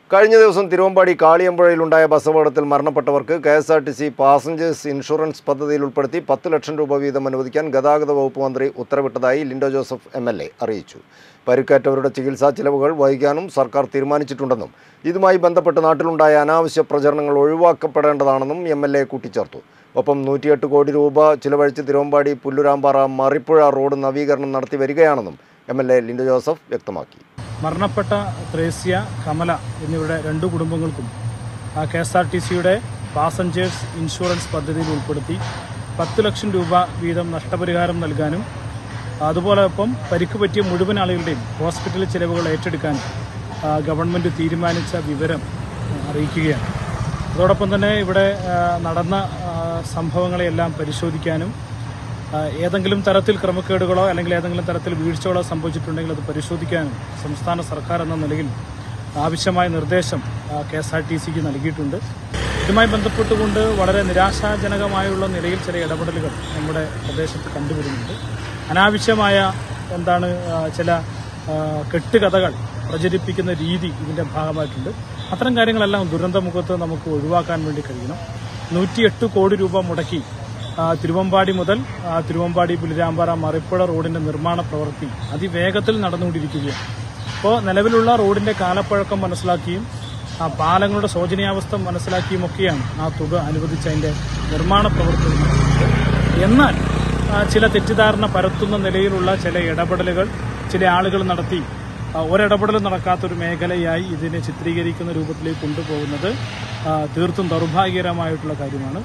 കഴിഞ്ഞ ദിവസം തിരുവമ്പാടി കാളിയമ്പുഴയിലുണ്ടായ ബസ് അപകടത്തിൽ മരണപ്പെട്ടവർക്ക് കെ.എസ്.ആർ.ടി.സി പാസഞ്ചേഴ്സ് ഇൻഷുറൻസ് പദ്ധതിയിൽ ഉൾപ്പെടുത്തി 10 ലക്ഷം രൂപ വീതം അനുവദിക്കാൻ ഗതാഗത വകുപ്പ് മന്ത്രി ഉത്തരവിട്ടതായി ലിൻഡോ ജോസഫ് എം.എൽ.എ അറിയിച്ചു. പരിക്കേറ്റവരുടെ ചികിത്സാ ചിലവുകൾ വഹിക്കാനും സർക്കാർ തീരുമാനിച്ചിട്ടുണ്ടെന്നും ഇതുമായി ബന്ധപ്പെട്ട് നാട്ടിലുണ്ടായ അനാവശ്യ പ്രചരണങ്ങൾ ഒഴിവാക്കപ്പെടേണ്ടതാണെന്നും എം.എൽ.എ കൂട്ടിച്ചേർത്തു. ഒപ്പം 108 കോടി രൂപ ചിലവഴിച്ച് തിരുവമ്പാടി പുല്ലുരാമ്പാറ മറിപ്പുഴ റോഡ് നവീകരണം നടത്തി വരികയാണെന്നും എം.എൽ.എ ലിൻഡോ ജോസഫ് വ്യക്തമാക്കി. മരണപ്പെട്ട ത്രേസ്യ, കമല എന്നിവരുടെ 2 കുടുംബങ്ങൾക്കും കെ.എസ്.ആർ.ടി.സിയുടെ പാസഞ്ചേഴ്സ് ഇൻഷുറൻസ് പദ്ധതിയിൽ ഉൾപ്പെടുത്തി 10 ലക്ഷം രൂപ വീതം നഷ്ടപരിഹാരം നൽകാനും അതുപോലെ ഒപ്പം പരിക്ക് പറ്റിയ മുഴുവൻ ആളുകളുടെയും ഹോസ്പിറ്റൽ ചിലവുകൾ ഏറ്റെടുക്കാൻ ഗവൺമെൻറ് തീരുമാനിച്ച വിവരം അറിയിക്കുകയാണ്. അതോടൊപ്പം തന്നെ ഇവിടെ നടന്ന സംഭവങ്ങളെയെല്ലാം പരിശോധിക്കാനും ഏതെങ്കിലും തരത്തിൽ ക്രമക്കേടുകളോ അല്ലെങ്കിൽ ഏതെങ്കിലും തരത്തിൽ വീഴ്ചകളോ സംഭവിച്ചിട്ടുണ്ടെങ്കിൽ അത് പരിശോധിക്കാനും സംസ്ഥാന സർക്കാർ എന്ന നിലയിൽ ആവശ്യമായ നിർദ്ദേശം കെ.എസ്.ആർ.ടി.സിക്ക് നൽകിയിട്ടുണ്ട്. ഇതുമായി ബന്ധപ്പെട്ടുകൊണ്ട് വളരെ നിരാശാജനകമായുള്ള നിലയിൽ ചില ഇടപെടലുകൾ നമ്മുടെ പ്രദേശത്ത് കണ്ടുവരുന്നുണ്ട്. അനാവശ്യമായ ചില കെട്ടുകഥകൾ പ്രചരിപ്പിക്കുന്ന രീതി ഇതിന്റെ ഭാഗമായിട്ടുണ്ട്. അത്തരം കാര്യങ്ങളെല്ലാം ദുരന്തമുഖത്ത് നമുക്ക് ഒഴിവാക്കാൻ വേണ്ടി കഴിയണം. 108 കോടി രൂപ മുടക്കി തിരുവമ്പാടി മുതൽ തിരുവമ്പാടി പുല്ലുരാമ്പാറ മറിപ്പുഴ റോഡിന്റെ നിർമ്മാണ പ്രവൃത്തി അതിവേഗത്തിൽ നടന്നുകൊണ്ടിരിക്കുകയാണ്. അപ്പോൾ നിലവിലുള്ള റോഡിന്റെ കാലപ്പഴക്കം മനസ്സിലാക്കിയും പാലങ്ങളുടെ ശോചനീയാവസ്ഥ മനസ്സിലാക്കിയും ഒക്കെയാണ് ആ തുക അനുവദിച്ച് അതിന്റെ നിർമ്മാണ പ്രവൃത്തി. എന്നാൽ ചില തെറ്റിദ്ധാരണ പരത്തുന്ന നിലയിലുള്ള ചില ഇടപെടലുകൾ ചില ആളുകൾ നടത്തി ഒരിടപെടലും നടക്കാത്തൊരു മേഖലയായി ഇതിനെ ചിത്രീകരിക്കുന്ന രൂപത്തിലേക്ക് കൊണ്ടുപോകുന്നത് തീർത്തും ദൗർഭാഗ്യകരമായിട്ടുള്ള കാര്യമാണ്.